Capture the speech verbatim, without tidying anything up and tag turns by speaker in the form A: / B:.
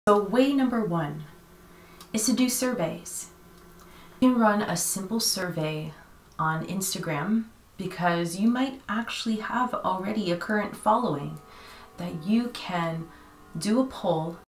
A: So way number one is to do surveys. You can run a simple survey on Instagram because you might actually have already a current following that you can do a poll